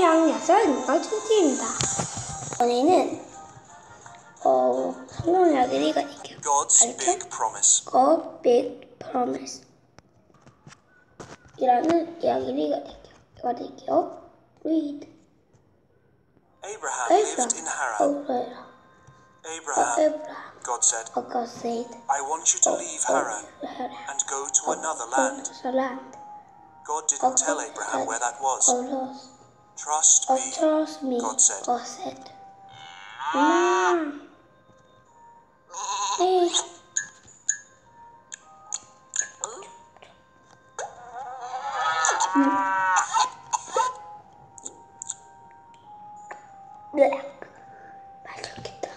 안녕, 6살 천지입니다. 오늘은 성경 이야기를 읽어드릴게요. God's Big Promise. God Big Promise 이라는 이야기를 읽어드릴게요. Read. Abraham lived in Haran. Abraham, God said, I want you to leave Haran and go to another land. God didn't tell Abraham where that was. Trust me, God said. 맛있겠다.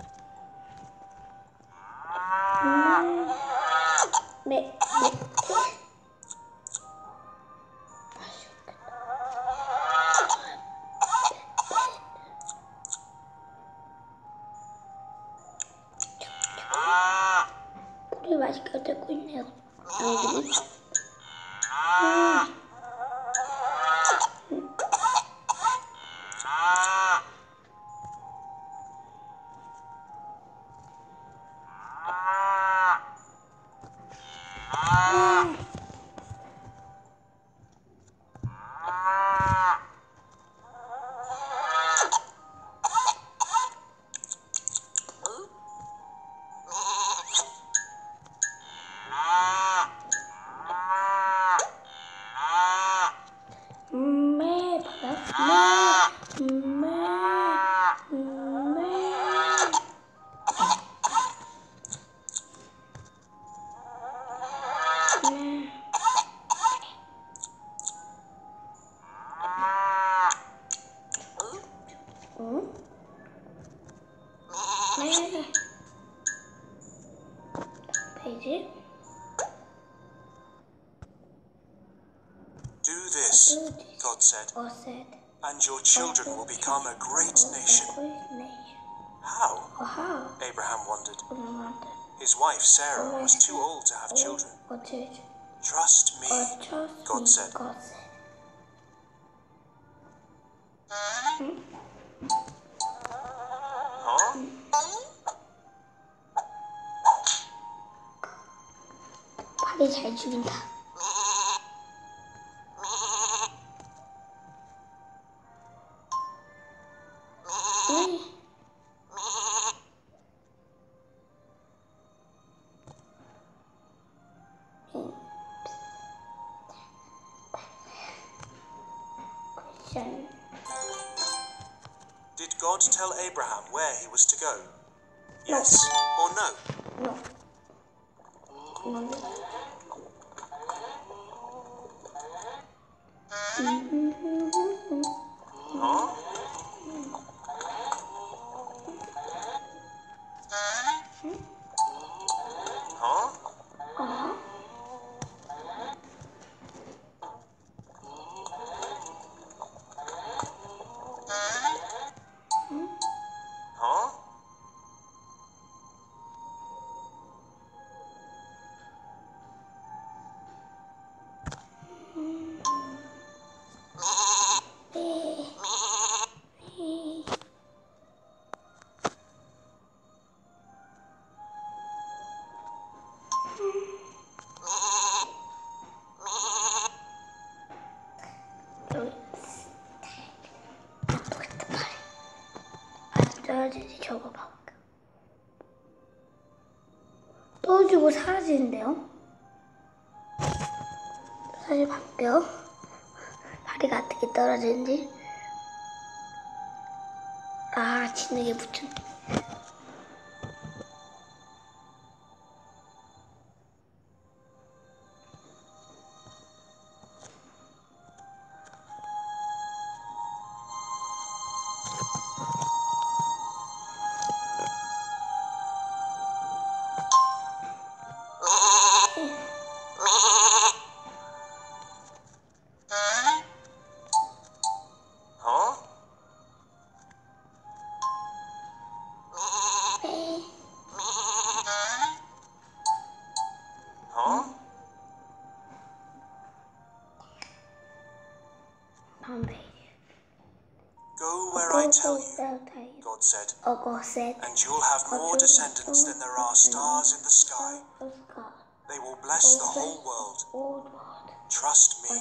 물이 맛있게 되고 있네요. 양들이. 페이지. Do this, God said, and your children will become a great nation. How? Abraham wondered. His wife Sarah was too old to have children. Trust me, God said. 팔이 잘 죽인다. Did God tell Abraham where he was to go? Yes or no? No. 떨어지지 저거 봐. 떨어지고 사라지는데요? 사실 바뀌어. 다리가 어떻게 떨어지는지. 진하게 붙였네. 다음 페이지. Go where I tell you, God said, and you'll have more descendants than there are stars in the sky. They will bless the whole world. Trust me.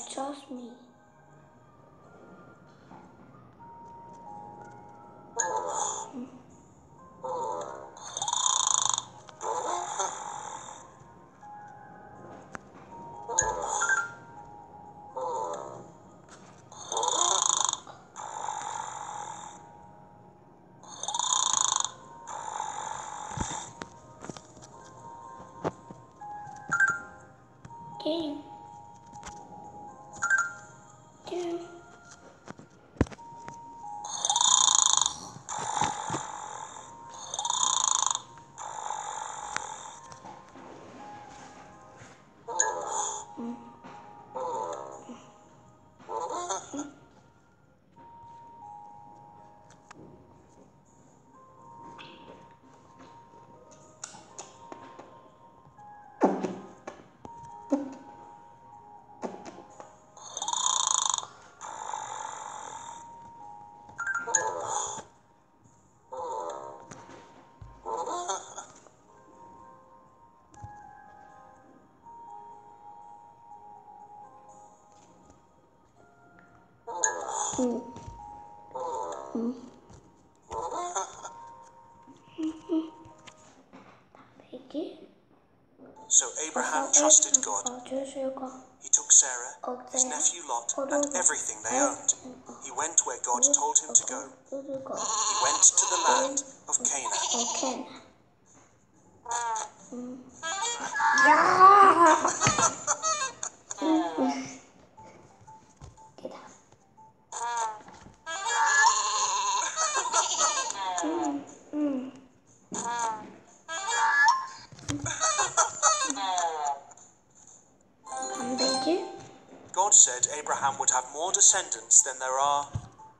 Game. So Abraham trusted God. He took Sarah, his nephew Lot, and everything they owned. He went where God told him to go. He went to the land of Canaan. God said Abraham would have more descendants than there are.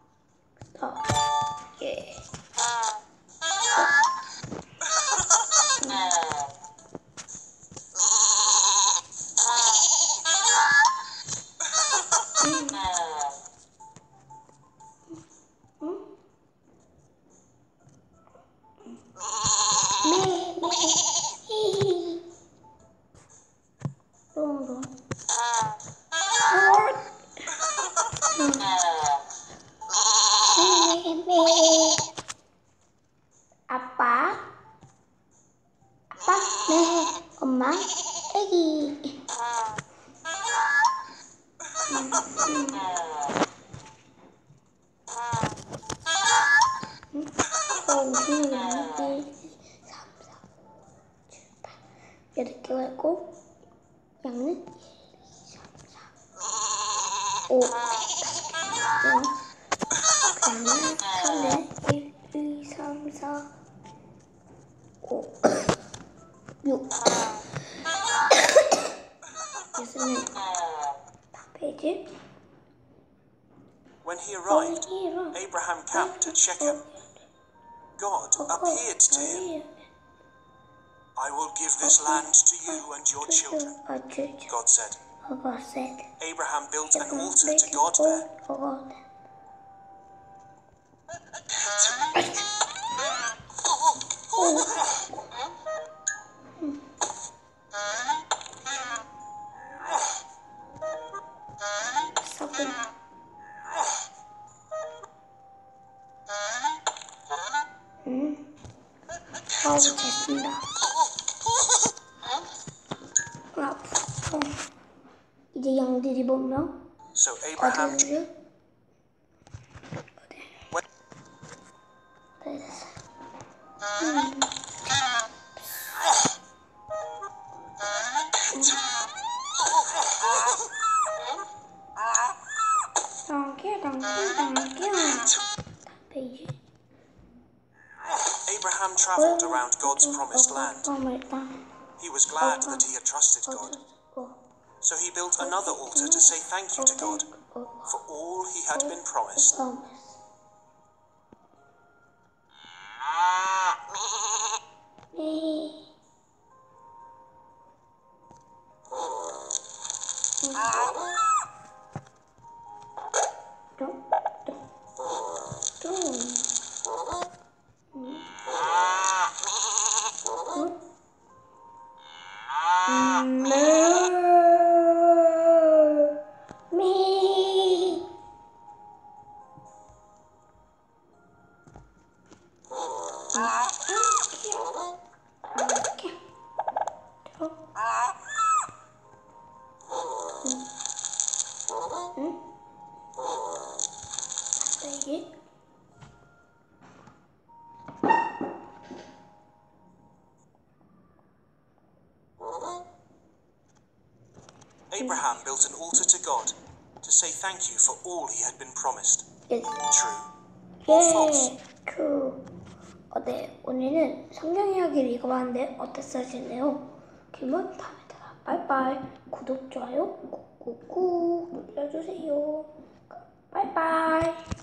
엄마, 애기. 이렇게 하고 양은 1, 2, 3, 4, 5. 그다음에 1, 2, 3, 4, 5, 6. 있으면 페이지. When he arrived, Abraham camped at Shechem. God appeared to him. I will give this land to you and your children, God said. Abraham built an altar to God there. 됐습니다. 이제 양들이 보면 So Abraham Abraham traveled around God's promised land. He was glad that he had trusted God. So he built another altar to say thank you to God for all he had been promised. 응? 맞다 이게? Abraham built an altar to God to say thank you for all he had been promised. Yes. True or false? True. 네, 오늘은 성경 이야기를 읽어봤는데 어땠어요? 그러면 다음에 따라 빠이빠이. 구독, 좋아요 꾹꾹꾹 눌러주세요. 빠이빠이.